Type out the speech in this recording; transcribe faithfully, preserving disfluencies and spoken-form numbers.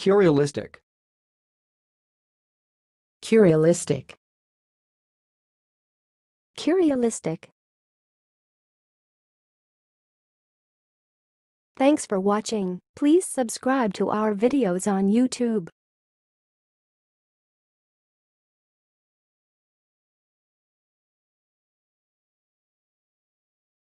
Curialistic. Curialistic. Curialistic. Thanks for watching. Please subscribe to our videos on YouTube.